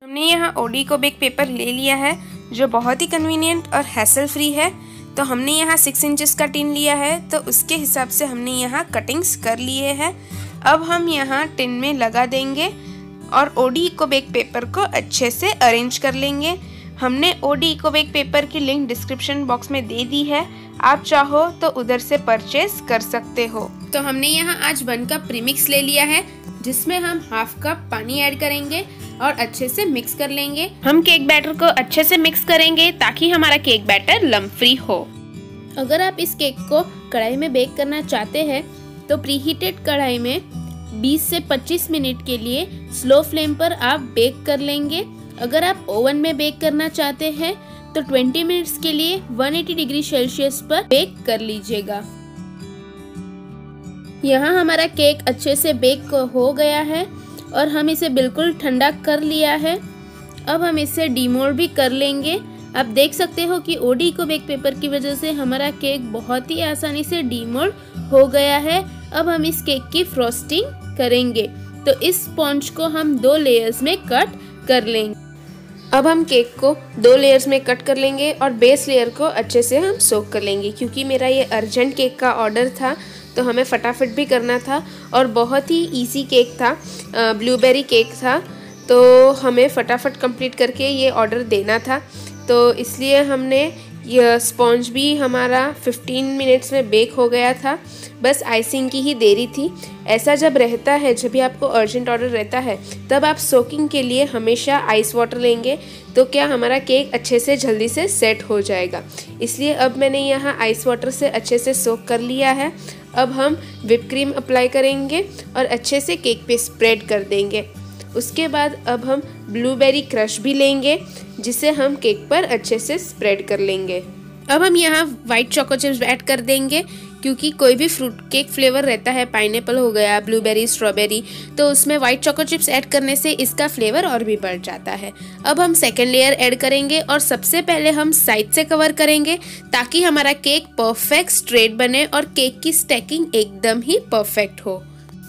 हमने यहाँ ओडिको bake paper ले लिया है जो बहुत ही कन्वीनियंट और हैसल फ्री है। तो हमने यहाँ 6 इंचेस का टिन लिया है, तो उसके हिसाब से हमने यहाँ कटिंग्स कर लिए हैं। अब हम यहाँ टिन में लगा देंगे और ओडिको बेक पेपर को अच्छे से अरेंज कर लेंगे। हमने ओडिको बेक पेपर की लिंक डिस्क्रिप्शन बॉक्स में दे दी है, आप चाहो तो उधर से परचेज कर सकते हो। तो हमने यहाँ आज 1 कप प्रीमिक्स ले लिया है जिसमें हम हाफ कप पानी ऐड करेंगे और अच्छे से मिक्स कर लेंगे। हम केक बैटर को अच्छे से मिक्स करेंगे ताकि हमारा केक बैटर लम्प फ्री हो। अगर आप इस केक को कढ़ाई में बेक करना चाहते हैं तो प्रीहीटेड कढ़ाई में 20 से 25 मिनट के लिए स्लो फ्लेम पर आप बेक कर लेंगे। अगर आप ओवन में बेक करना चाहते हैं तो 20 मिनट्स के लिए 180 डिग्री सेल्सियस पर बेक कर लीजिएगा। यहाँ हमारा केक अच्छे से बेक हो गया है और हम इसे बिल्कुल ठंडा कर लिया है। अब हम इसे डीमोल्ड भी कर लेंगे। आप देख सकते हो कि ओडिको बेक पेपर की वजह से हमारा केक बहुत ही आसानी से डीमोल्ड हो गया है। अब हम इस केक की फ्रॉस्टिंग करेंगे, तो इस स्पॉन्ज को हम 2 लेयर्स में कट कर लेंगे। अब हम केक को 2 लेयर्स में कट कर लेंगे और बेस लेयर को अच्छे से हम सोक कर लेंगे। क्योंकि मेरा ये अर्जेंट केक का ऑर्डर था तो हमें फटाफट भी करना था और बहुत ही इजी केक था, ब्लूबेरी केक था, तो हमें फटाफट कंप्लीट करके ये ऑर्डर देना था। तो इसलिए हमने यह स्पॉन्ज भी हमारा 15 मिनट्स में बेक हो गया था, बस आइसिंग की ही देरी थी। ऐसा जब रहता है, जब भी आपको अर्जेंट ऑर्डर रहता है, तब आप सोकिंग के लिए हमेशा आइस वाटर लेंगे, तो क्या हमारा केक अच्छे से जल्दी से सेट हो जाएगा। इसलिए अब मैंने यहाँ आइस वाटर से अच्छे से सोक कर लिया है। अब हम व्हिप क्रीम अप्लाई करेंगे और अच्छे से केक पे स्प्रेड कर देंगे। उसके बाद अब हम ब्लूबेरी क्रश भी लेंगे जिसे हम केक पर अच्छे से स्प्रेड कर लेंगे। अब हम यहाँ व्हाइट चोको चिप्स ऐड कर देंगे, क्योंकि कोई भी फ्रूट केक फ्लेवर रहता है, पाइनएप्पल हो गया, ब्लूबेरी, स्ट्रॉबेरी, तो उसमें व्हाइट चोको चिप्स ऐड करने से इसका फ्लेवर और भी बढ़ जाता है। अब हम सेकेंड लेयर ऐड करेंगे और सबसे पहले हम साइड से कवर करेंगे ताकि हमारा केक परफेक्ट स्ट्रेट बने और केक की स्टैकिंग एकदम ही परफेक्ट हो।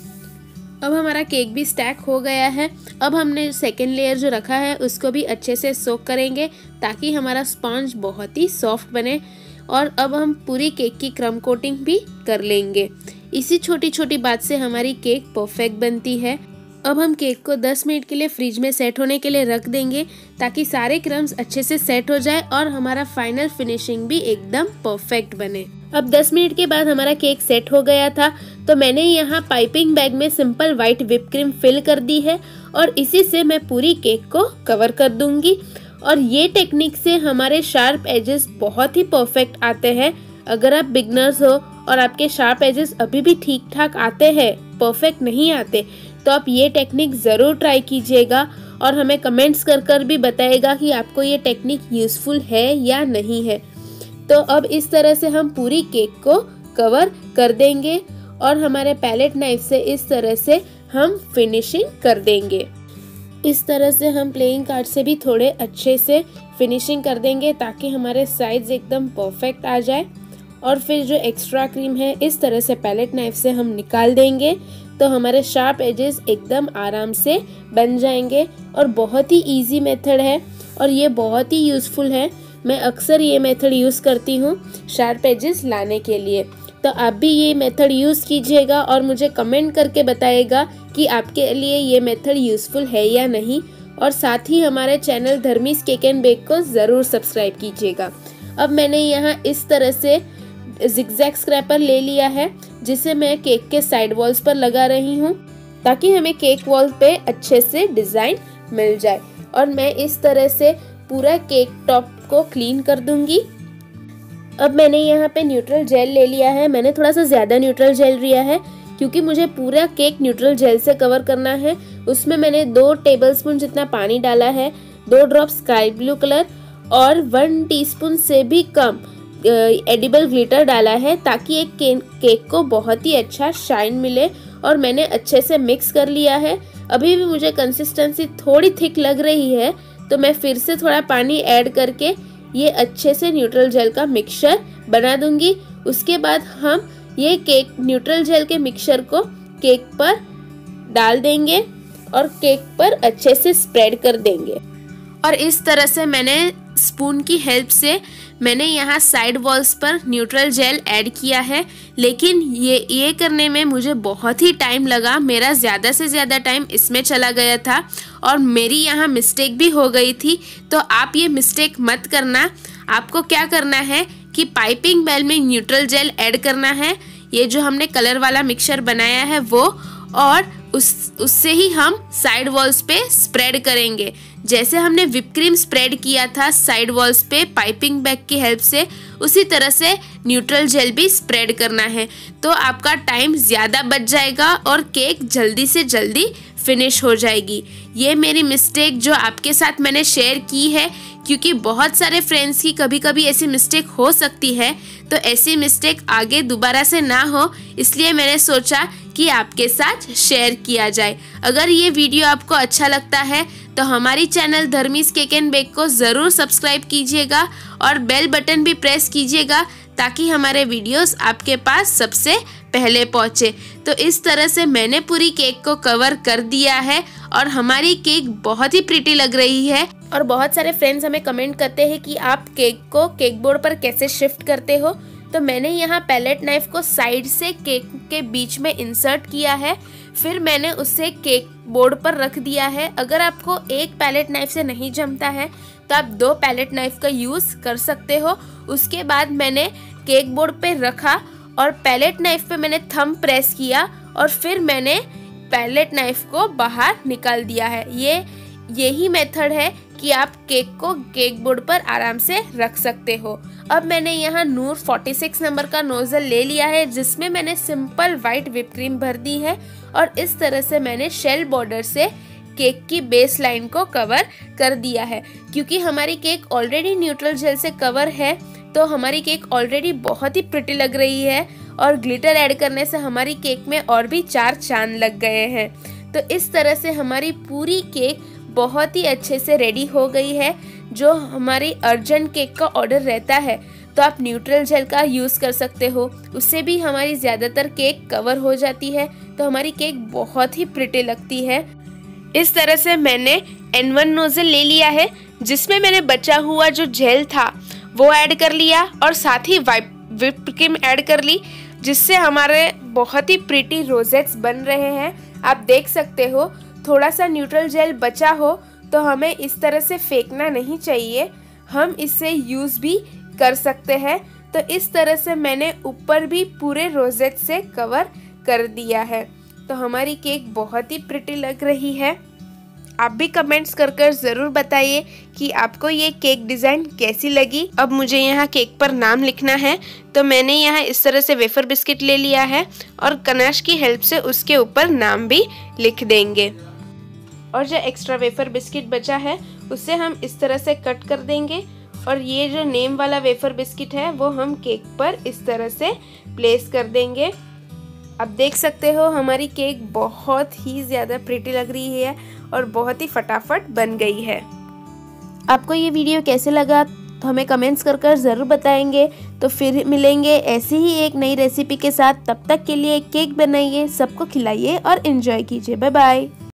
अब हमारा केक भी स्टैक हो गया है। अब हमने सेकेंड लेयर जो रखा है उसको भी अच्छे से सोक करेंगे ताकि हमारा स्पॉन्ज बहुत ही सॉफ्ट बने। और अब हम पूरी केक की क्रम कोटिंग भी कर लेंगे। इसी छोटी छोटी बात से हमारी केक परफेक्ट बनती है। अब हम केक को 10 मिनट के लिए फ्रिज में सेट होने के लिए रख देंगे ताकि सारे क्रम्स अच्छे से सेट हो जाए और हमारा फाइनल फिनिशिंग भी एकदम परफेक्ट बने। अब 10 मिनट के बाद हमारा केक सेट हो गया था, तो मैंने यहाँ पाइपिंग बैग में simple white whip cream fill कर दी है और इसी से मैं पूरी केक को कवर कर दूंगी। और ये टेक्निक से हमारे शार्प एजेस बहुत ही परफेक्ट आते हैं। अगर आप बिगनर्स हो और आपके शार्प एजेस अभी भी ठीक ठाक आते हैं, परफेक्ट नहीं आते, तो आप ये टेक्निक ज़रूर ट्राई कीजिएगा और हमें कमेंट्स कर भी बताइएगा कि आपको ये टेक्निक यूज़फुल है या नहीं है। तो अब इस तरह से हम पूरी केक को कवर कर देंगे और हमारे पैलेट नाइफ से इस तरह से हम फिनिशिंग कर देंगे। इस तरह से हम प्लेइंग कार्ड से भी थोड़े अच्छे से फिनिशिंग कर देंगे ताकि हमारे साइड्स एकदम परफेक्ट आ जाए। और फिर जो एक्स्ट्रा क्रीम है इस तरह से पैलेट नाइफ से हम निकाल देंगे, तो हमारे शार्प एजेस एकदम आराम से बन जाएंगे। और बहुत ही इजी मेथड है और ये बहुत ही यूज़फुल है। मैं अक्सर ये मेथड यूज़ करती हूँ शार्प एजेस लाने के लिए। तो आप भी ये मेथड यूज़ कीजिएगा और मुझे कमेंट करके बताइएगा कि आपके लिए ये मेथड यूज़फुल है या नहीं। और साथ ही हमारे channel Dharmi's cake and bake को ज़रूर सब्सक्राइब कीजिएगा। अब मैंने यहाँ इस तरह से जिगजैग स्क्रैपर ले लिया है जिसे मैं केक के साइड वॉल्स पर लगा रही हूँ ताकि हमें केक वॉल पे अच्छे से डिज़ाइन मिल जाए। और मैं इस तरह से पूरा केक टॉप को क्लीन कर दूंगी। अब मैंने यहाँ पे न्यूट्रल जेल ले लिया है। मैंने थोड़ा सा ज़्यादा न्यूट्रल जेल लिया है क्योंकि मुझे पूरा केक न्यूट्रल जेल से कवर करना है। उसमें मैंने 2 टेबलस्पून जितना पानी डाला है, 2 ड्रॉप स्काई ब्लू कलर और 1 टीस्पून से भी कम एडिबल ग्लिटर डाला है ताकि एक केक को बहुत ही अच्छा शाइन मिले। और मैंने अच्छे से मिक्स कर लिया है। अभी भी मुझे कंसिस्टेंसी थोड़ी थिक लग रही है, तो मैं फिर से थोड़ा पानी ऐड करके ये अच्छे से न्यूट्रल जेल का मिक्सचर बना दूंगी। उसके बाद हम ये केक न्यूट्रल जेल के मिक्सचर को केक पर डाल देंगे और केक पर अच्छे से स्प्रेड कर देंगे। और इस तरह से मैंने स्पून की हेल्प से मैंने यहाँ साइड वॉल्स पर न्यूट्रल जेल ऐड किया है, लेकिन ये करने में मुझे बहुत ही टाइम लगा। मेरा ज़्यादा से ज़्यादा टाइम इसमें चला गया था और मेरी यहाँ मिस्टेक भी हो गई थी। तो आप ये मिस्टेक मत करना। आपको क्या करना है कि पाइपिंग बेल में न्यूट्रल जेल ऐड करना है, ये जो हमने कलर वाला मिक्सचर बनाया है वो, और उससे ही हम साइड वॉल्स पे स्प्रेड करेंगे। जैसे हमने व्हिप क्रीम स्प्रेड किया था साइड वॉल्स पे पाइपिंग बैग की हेल्प से, उसी तरह से न्यूट्रल जेल भी स्प्रेड करना है। तो आपका टाइम ज़्यादा बच जाएगा और केक जल्दी से जल्दी फिनिश हो जाएगी। ये मेरी मिस्टेक जो आपके साथ मैंने शेयर की है, क्योंकि बहुत सारे फ्रेंड्स की कभी कभी ऐसी मिस्टेक हो सकती है, तो ऐसी मिस्टेक आगे दोबारा से ना हो इसलिए मैंने सोचा कि आपके साथ शेयर किया जाए। अगर ये वीडियो आपको अच्छा लगता है तो हमारी channel Dharmi's cake and bake को ज़रूर सब्सक्राइब कीजिएगा और बेल बटन भी प्रेस कीजिएगा ताकि हमारे वीडियोस आपके पास सबसे पहले पहुँचे। तो इस तरह से मैंने पूरी केक को कवर कर दिया है और हमारी केक बहुत ही प्रिटी लग रही है। और बहुत सारे फ्रेंड्स हमें कमेंट करते हैं कि आप केक को केक बोर्ड पर कैसे शिफ्ट करते हो। तो मैंने यहाँ पैलेट नाइफ को साइड से केक के बीच में इंसर्ट किया है, फिर मैंने उसे केक बोर्ड पर रख दिया है। अगर आपको एक पैलेट नाइफ से नहीं जमता है तो आप 2 पैलेट नाइफ का यूज़ कर सकते हो। उसके बाद मैंने केक बोर्ड पे रखा और पैलेट नाइफ पे मैंने थंब प्रेस किया और फिर मैंने पैलेट नाइफ को बाहर निकाल दिया है। यही मेथड है कि आप केक को केक बोर्ड पर आराम से रख सकते हो। अब मैंने यहाँ नूर 46 नंबर का नोजल ले लिया है जिसमें मैंने सिंपल वाइट व्हिप क्रीम भर दी है और इस तरह से मैंने शेल बॉर्डर से केक की बेस लाइन को कवर कर दिया है। क्योंकि हमारी केक ऑलरेडी न्यूट्रल जेल से कवर है तो हमारी केक ऑलरेडी बहुत ही प्रिटी लग रही है और ग्लिटर ऐड करने से हमारी केक में और भी 4 चांद लग गए हैं। तो इस तरह से हमारी पूरी केक बहुत ही अच्छे से रेडी हो गई है। जो हमारी अर्जेंट केक का ऑर्डर रहता है तो आप न्यूट्रल जेल का यूज़ कर सकते हो, उससे भी हमारी ज़्यादातर केक कवर हो जाती है तो हमारी केक बहुत ही प्रिटी लगती है। इस तरह से मैंने N1 नोजल ले लिया है जिसमें मैंने बचा हुआ जो जेल था वो ऐड कर लिया और साथ ही व्हिप क्रीम ऐड कर ली, जिससे हमारे बहुत ही प्रिटी रोजेट्स बन रहे हैं। आप देख सकते हो थोड़ा सा न्यूट्रल जेल बचा हो तो हमें इस तरह से फेंकना नहीं चाहिए, हम इससे यूज़ भी कर सकते हैं। तो इस तरह से मैंने ऊपर भी पूरे रोजेट से कवर कर दिया है। तो हमारी केक बहुत ही प्रिटी लग रही है। आप भी कमेंट्स कर ज़रूर बताइए कि आपको ये केक डिज़ाइन कैसी लगी। अब मुझे यहाँ केक पर नाम लिखना है तो मैंने यहाँ इस तरह से वेफर बिस्किट ले लिया है और कनाश की हेल्प से उसके ऊपर नाम भी लिख देंगे। और जो एक्स्ट्रा वेफर बिस्किट बचा है उसे हम इस तरह से कट कर देंगे और ये जो नेम वाला वेफर बिस्किट है वो हम केक पर इस तरह से प्लेस कर देंगे। अब देख सकते हो हमारी केक बहुत ही ज़्यादा प्रिटी लग रही है और बहुत ही फटाफट बन गई है। आपको ये वीडियो कैसे लगा तो हमें कमेंट्स कर ज़रूर बताएंगे। तो फिर मिलेंगे ऐसी ही एक नई रेसिपी के साथ। तब तक के लिए केक बनाइए, सबको खिलाइए और एंजॉय कीजिए। Bye bye.